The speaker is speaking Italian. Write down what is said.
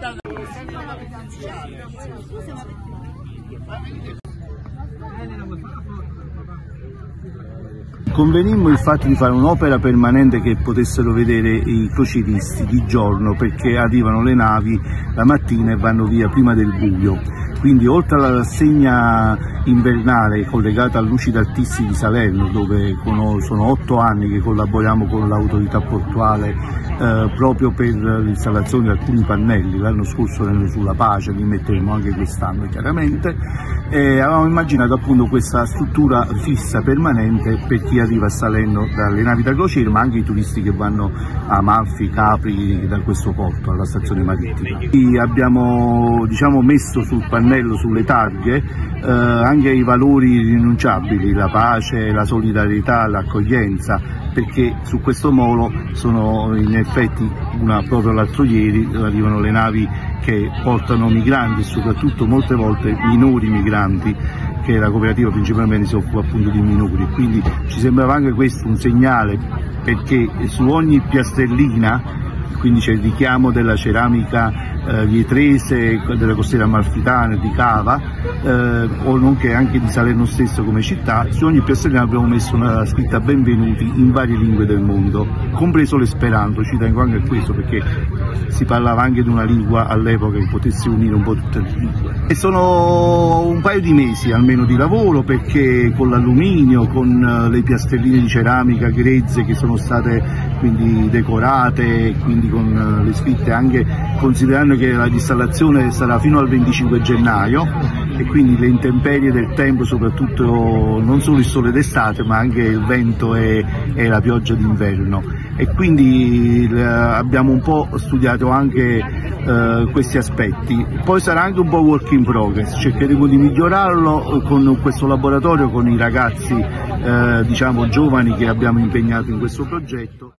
Convenimmo il fatto di fare un'opera permanente che potessero vedere i croceristi di giorno, perché arrivano le navi la mattina e vanno via prima del buio. Quindi oltre alla rassegna invernale collegata a Lucida Artisti di Salerno, dove sono 8 anni che collaboriamo con l'autorità portuale proprio per l'installazione di alcuni pannelli, l'anno scorso sulla Pace, li metteremo anche quest'anno chiaramente, avevamo immaginato appunto questa struttura fissa permanente per chi arriva a Salerno dalle navi da crociera, ma anche i turisti che vanno a Amalfi, Capri, da questo porto alla stazione marittima. Qui abbiamo messo sul pannello, sulle targhe, anche i valori irrinunciabili, la pace, la solidarietà, l'accoglienza, perché su questo molo sono in effetti, proprio l'altro ieri, arrivano le navi che portano migranti e soprattutto molte volte minori migranti, che la cooperativa principalmente si occupa appunto di minori, quindi ci sembrava anche questo un segnale, perché su ogni piastrellina, quindi c'è il richiamo della ceramica vietrese, della costiera amalfitana, di Cava, o nonché anche di Salerno stesso come città. Su ogni piastrellina abbiamo messo una scritta benvenuti in varie lingue del mondo, compreso l'esperanto. Ci tengo anche a questo perché si parlava anche di una lingua all'epoca che potesse unire un po' tutte le lingue. E sono un paio di mesi almeno di lavoro, perché con l'alluminio, con le piastrelline di ceramica grezze che sono state quindi decorate, quindi con le scritte, anche considerando che la installazione sarà fino al 25 gennaio e quindi le intemperie del tempo, soprattutto non solo il sole d'estate ma anche il vento e la pioggia d'inverno, e quindi abbiamo un po' studiato anche questi aspetti. Poi sarà anche un po' work in progress, cercheremo di migliorarlo con questo laboratorio, con i ragazzi giovani che abbiamo impegnato in questo progetto.